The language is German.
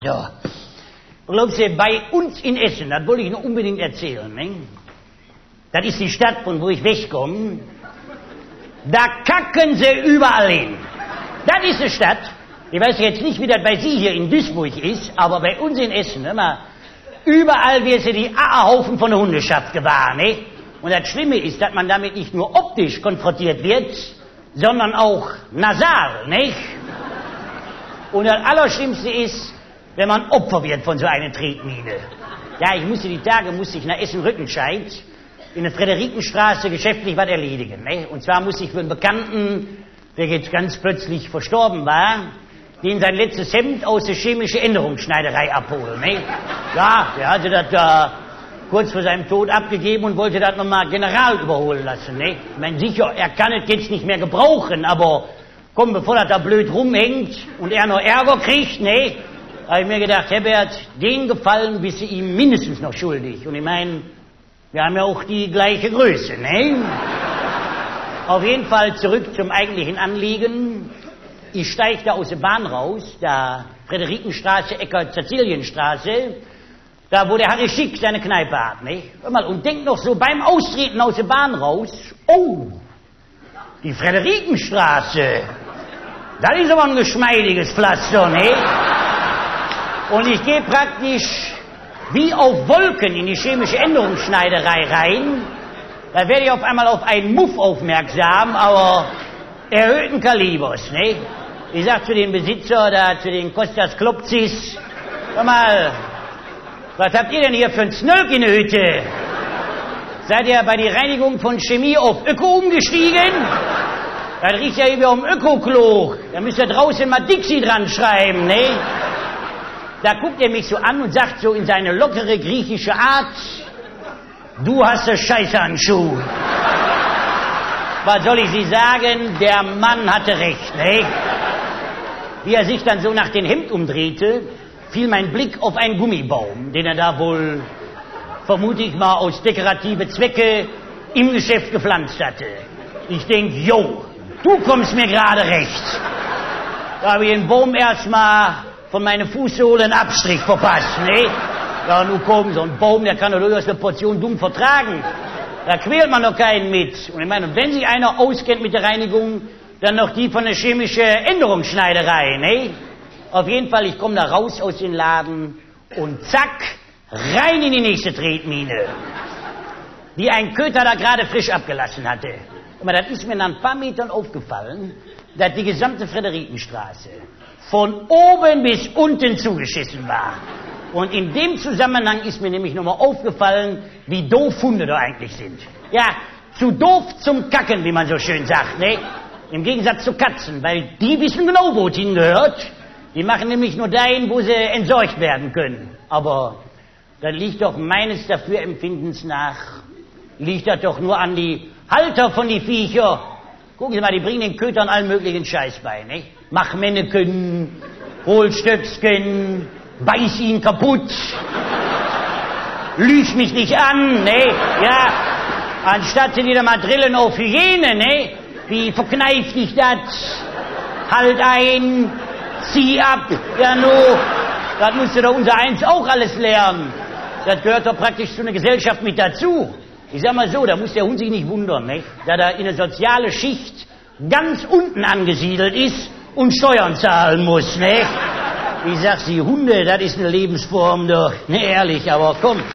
Ja, glaubst du, bei uns in Essen, das wollte ich noch unbedingt erzählen, ne? Das ist die Stadt, von wo ich wegkomme. Da kacken sie überall hin. Das ist eine Stadt. Ich weiß jetzt nicht, wie das bei Sie hier in Duisburg ist, aber bei uns in Essen, immer, überall wird sie die Haufen von der Hundeschaft gewahr, ne? Und das Schlimme ist, dass man damit nicht nur optisch konfrontiert wird, sondern auch nasal, nicht? Und das Allerschlimmste ist, wenn man Opfer wird von so einer Tretmine. Ja, die Tage musste ich nach Essen-Rüttenscheid in der Friederikenstraße geschäftlich was erledigen, ne? Und zwar musste ich für einen Bekannten, der jetzt ganz plötzlich verstorben war, den sein letztes Hemd aus der chemischen Änderungsschneiderei abholen, ne? Ja, der hatte das da kurz vor seinem Tod abgegeben und wollte das nochmal General überholen lassen, ne? Ich meine, sicher, er kann es jetzt nicht mehr gebrauchen, aber komm, bevor das da blöd rumhängt und er noch Ärger kriegt, ne? Habe ich mir gedacht, Herbert, den Gefallen bist du ihm mindestens noch schuldig. Und ich meine, wir haben ja auch die gleiche Größe, ne? Auf jeden Fall zurück zum eigentlichen Anliegen. Ich steige da aus der Bahn raus, da Friederikenstraße, Eckert-Cäcilienstraße, da wo der Harry Schick seine Kneipe hat, ne? Hör mal, und denk noch so beim Austreten aus der Bahn raus, oh, die Friederikenstraße, das ist aber ein geschmeidiges Pflaster, ne? Und ich gehe praktisch wie auf Wolken in die chemische Änderungsschneiderei rein. Da werde ich auf einmal auf einen Muff aufmerksam, aber erhöhten Kalibers, ne? Ich sag zu dem Besitzer, da zu den Kostas Klopzis, hör mal, was habt ihr denn hier für ein Snölk in der Hütte? Seid ihr bei der Reinigung von Chemie auf Öko umgestiegen? Das riecht ja wie um Öko-Klo. Da müsst ihr draußen mal Dixie dran schreiben, ne? Da guckt er mich so an und sagt so in seine lockere griechische Art, du hast eine Scheiße an Schuh. Was soll ich Sie sagen? Der Mann hatte recht, ne? Wie er sich dann so nach dem Hemd umdrehte, fiel mein Blick auf einen Gummibaum, den er da wohl, vermute ich mal, aus dekorative Zwecke im Geschäft gepflanzt hatte. Ich denk, jo, du kommst mir gerade recht. Da habe ich den Baum erstmal von meinen Fußsohlen Abstrich verpasst, ne? Ja, nun komm, so ein Baum, der kann doch durchaus eine Portion dumm vertragen. Da quält man doch keinen mit. Und ich meine, wenn sich einer auskennt mit der Reinigung, dann noch die von der chemischen Änderungsschneiderei, ne? Auf jeden Fall, ich komme da raus aus dem Laden und zack, rein in die nächste Tretmine, die ein Köter da gerade frisch abgelassen hatte. Aber das ist mir nach ein paar Metern aufgefallen, dass die gesamte Friederikenstraße von oben bis unten zugeschissen war. Und in dem Zusammenhang ist mir nämlich nochmal aufgefallen, wie doof Hunde da eigentlich sind. Ja, zu doof zum Kacken, wie man so schön sagt, ne? Im Gegensatz zu Katzen, weil die wissen genau, wo es hingehört. Die machen nämlich nur dahin, wo sie entsorgt werden können. Aber das liegt doch meines Dafürempfindens nach, liegt das doch nur an die Halter von die Viecher. Gucken Sie mal, die bringen den Kötern allen möglichen Scheiß bei, ne? Mach Männeken, hol Stöpsken, beiß ihn kaputt, lüg mich nicht an, ne? Ja, anstatt sie wieder mal drillen auf Hygiene, ne? Wie verkneift dich das? Halt ein, zieh ab, ja no, das musste doch unser Eins auch alles lernen. Das gehört doch praktisch zu einer Gesellschaft mit dazu. Ich sag mal so, da muss der Hund sich nicht wundern, ne? Da er in eine soziale Schicht ganz unten angesiedelt ist und Steuern zahlen muss, ne? Ich sag Sie, Hunde, das ist eine Lebensform, doch, ne, ehrlich, aber komm.